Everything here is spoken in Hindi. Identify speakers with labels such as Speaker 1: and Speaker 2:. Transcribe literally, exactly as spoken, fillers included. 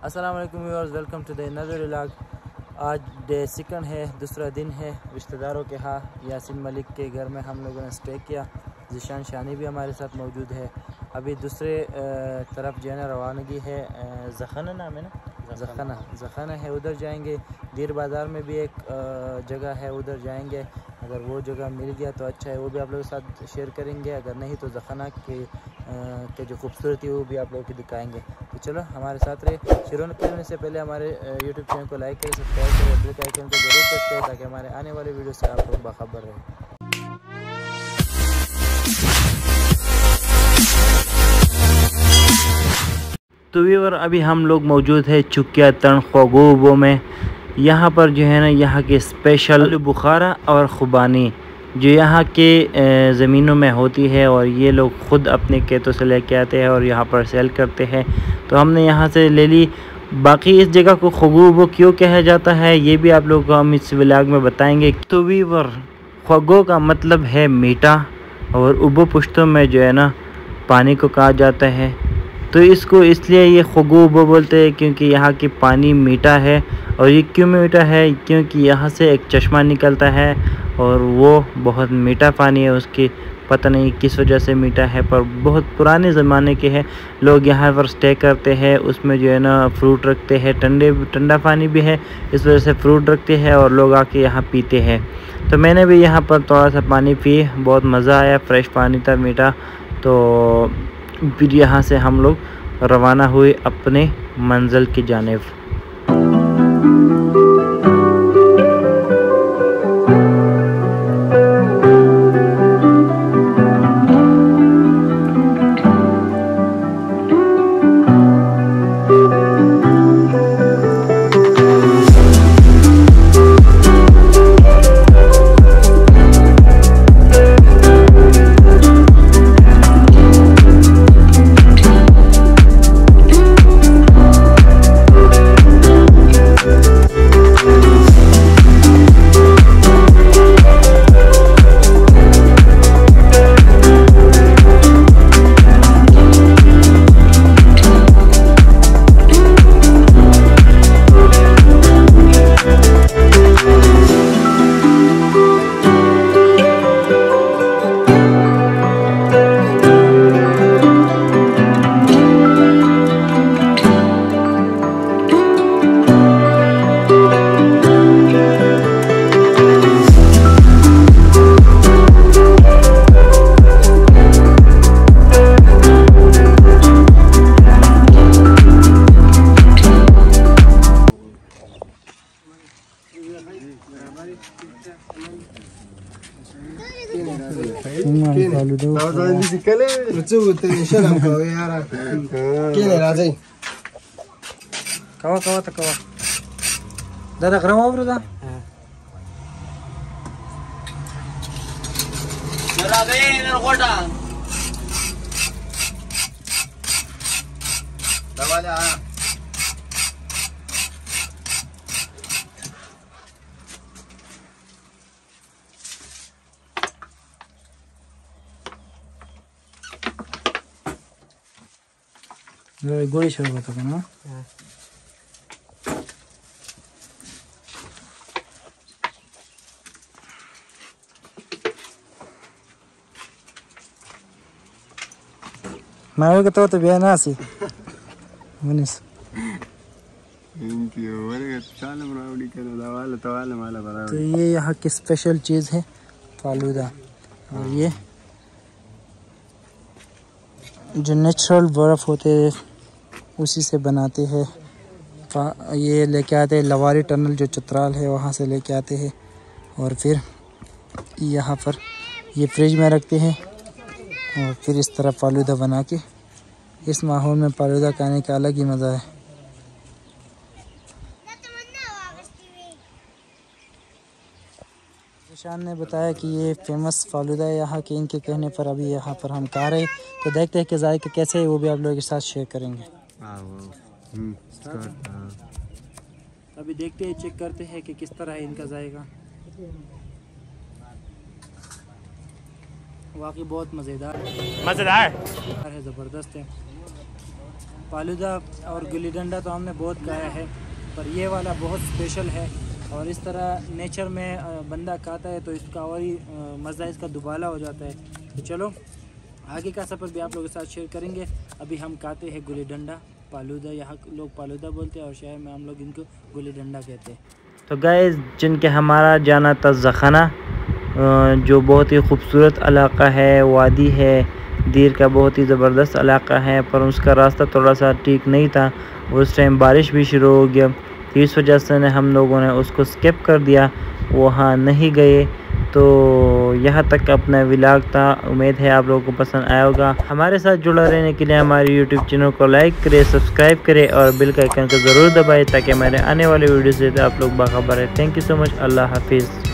Speaker 1: अस्सलाम वालेकुम viewers, welcome to the another vlog. आज डे सेकंड है, दूसरा दिन है रिश्तेदारों के यहाँ यासीन मलिक के घर में हम लोगों ने स्टे किया। जिशान शानी भी हमारे साथ मौजूद है। अभी दूसरे तरफ जो है ना रवानगी है, ज़खाना नाम है ना, ज़खाना ज़खाना है, उधर जाएंगे। दीर बाज़ार में भी एक जगह है, उधर जाएंगे। अगर वो जगह मिल गया तो अच्छा है, वो भी आप लोगों के साथ शेयर करेंगे। अगर नहीं तो ज़खाना के के जो खूबसूरती है वो भी आप लोगों को दिखाएंगे। तो चलो हमारे साथ रहे। शुरू करने से पहले हमारे यूट्यूब चैनल को लाइक करें, सब्सक्राइब करें, बेल के आइकन को जरूर प्रेस करें ताकि हमारे आने वाले वीडियो से आप लोग बाखबर रहें। तो व्यूअर, अभी हम लोग मौजूद है चुकिया तन ख्वागोबो में। यहाँ पर जो है ना यहाँ के स्पेशल बुखारा और खुबानी जो यहाँ के ज़मीनों में होती है और ये लोग ख़ुद अपने खेतों से लेके आते हैं और यहाँ पर सेल करते हैं। तो हमने यहाँ से ले ली। बाकी इस जगह को ख्वागोबो क्यों कहा जाता है ये भी आप लोगों को हम इस व्लॉग में बताएंगे। तो व्यूअर, ख्वागो का मतलब है मीठा और उबो पुश्तों में जो है ना पानी को कहा जाता है। तो इसको इसलिए ये ख्वागोबो बोलते हैं क्योंकि यहाँ की पानी मीठा है। और ये क्यों मीठा है? क्योंकि यहाँ से एक चश्मा निकलता है और वो बहुत मीठा पानी है। उसकी पता नहीं किस वजह से मीठा है, पर बहुत पुराने ज़माने के हैं। लोग यहाँ पर स्टे करते हैं, उसमें जो है ना फ्रूट रखते हैं, ठंडे ठंडा पानी भी है, इस वजह से फ्रूट रखते हैं और लोग आके यहाँ पीते हैं। तो मैंने भी यहाँ पर थोड़ा सा पानी पी, बहुत मज़ा आया, फ्रेश पानी था, मीठा। तो फिर यहाँ से हम लोग रवाना हुए अपने मंजिल की जानिब। कवा कवा त कवा दादा गरम हो ब्रो दा जरा गए इधर कोटा दवाला गोली शुरू होता है ना। मैं कहता हूँ तो भी ना सी मनीष तो ये यहाँ की स्पेशल चीज़ है फालूदा। और ये जो नेचुरल बर्फ़ होते हैं उसी से बनाते हैं। ये लेके आते हैं लवारी टनल जो चित्राल है वहाँ से लेके आते हैं और फिर यहाँ पर ये फ्रिज में रखते हैं और फिर इस तरह फालूदा बना के इस माहौल में फालूदा खाने का अलग ही मज़ा है। निशान ने बताया कि ये फेमस फालूदा है यहाँ के, इनके कहने पर अभी यहाँ पर हम खा रहे हैं। तो देखते हैं कि जायका कैसे है, वो भी आप लोगों के साथ शेयर करेंगे। अभी देखते हैं, चेक करते हैं कि किस तरह है इनका जायका। वाकई बहुत मज़ेदार मज़ेदार है, ज़बरदस्त है।
Speaker 2: फालूदा और गिल्ली डंडा तो हमने बहुत खाया है, पर ये वाला बहुत स्पेशल है। और इस तरह नेचर में बंदा खाता है तो इसका और ही मज़ा, इसका दुबाला हो जाता है। तो चलो आगे का सफ़र भी आप लोगों के साथ शेयर करेंगे। अभी हम खाते हैं गिल्ली डंडा, फालूदा, यहाँ लोग फालूदा बोलते हैं और शहर में हम लोग इनको गिल्ली डंडा कहते हैं।
Speaker 1: तो गाइस, जिनके हमारा जाना था ज़खाना, जो बहुत ही खूबसूरत इलाका है, वादी है, दीर का बहुत ही ज़बरदस्त इलाका है, पर उसका रास्ता थोड़ा सा ठीक नहीं था। उस टाइम बारिश भी शुरू हो गया, इस वजह से ने हम लोगों ने उसको स्किप कर दिया, वहाँ नहीं गए। तो यहाँ तक अपना व्लॉग था। उम्मीद है आप लोगों को पसंद आया होगा। हमारे साथ जुड़ा रहने के लिए हमारे यूट्यूब चैनल को लाइक करें, सब्सक्राइब करें और बेल का आइकन को ज़रूर दबाएं ताकि हमारे आने वाले वीडियो से आप लोग बाखबर है। Thank you so much. अल्लाह हाफिज़।